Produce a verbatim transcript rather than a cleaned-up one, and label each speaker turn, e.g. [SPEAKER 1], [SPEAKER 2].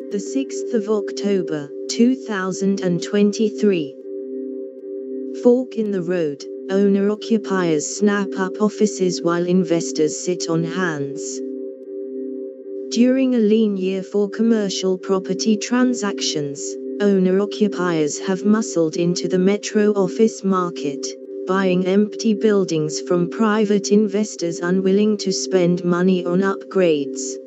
[SPEAKER 1] the sixth of October, two thousand twenty-three. Fork in the road, owner-occupiers snap up offices while investors sit on hands. During a lean year for commercial property transactions, owner-occupiers have muscled into the metro office market, buying empty buildings from private investors unwilling to spend money on upgrades.